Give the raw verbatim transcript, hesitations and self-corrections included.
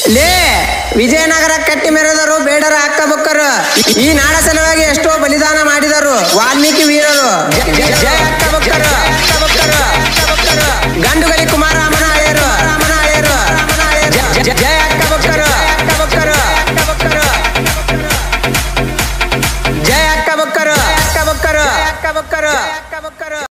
ಲೇ ವಿಜಯನಗರ ಕಟ್ಟಿ ಮೆರೆದರು ಬೇಡರ ಅಕ್ಕ ಬಕ್ಕರು ಈ ನಾಡ ಸಲುವಾಗಿ ಎಷ್ಟೋ ಬಲಿದಾನ ಮಾಡಿದರು ವಾಲ್ಮೀಕಿ ವೀರರು.